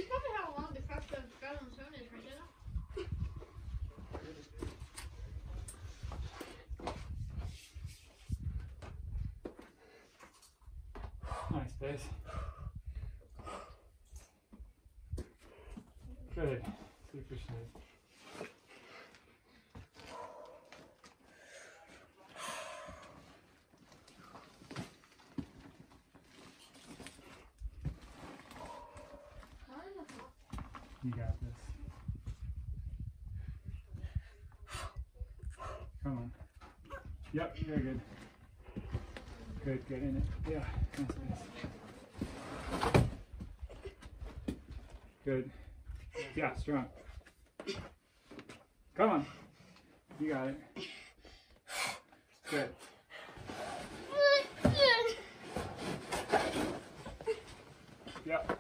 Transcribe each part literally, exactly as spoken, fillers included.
That's probably how long the crust of Skyland's phone is right now. Nice, Baze. Good. Super smooth. You got this. Come on. Yep, very good. Good, good in it. Yeah, nice, nice. Good. Yeah, strong. Come on. You got it. Good. Yep.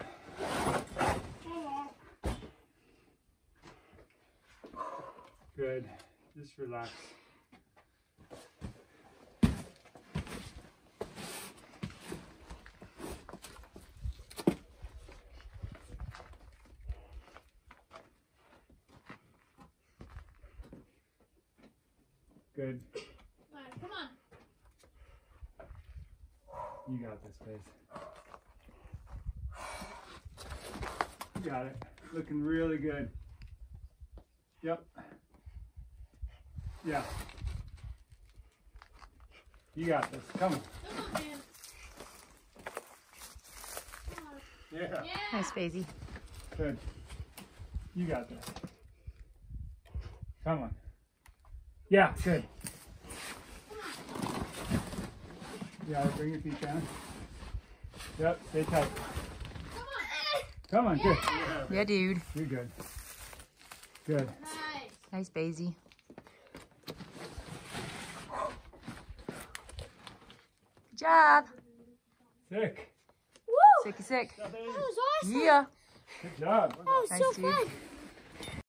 Good. Just relax. Good. All right, come on. You got this, Baze. You got it. Looking really good. Yep. Yeah. You got this. Come on. Come on, man. Come on. Yeah. Yeah. Nice, Bazy. Good. You got this. Come on. Yeah, good. Yeah, bring your feet down. Yep, stay tight. Come on. Come on, good. Yeah, dude. You're good. Good. Nice. Nice, Bazy. Good job. Sick. Woo! Sicky sick. That was awesome. Yeah. Good job. That was Nice, so dude. fun.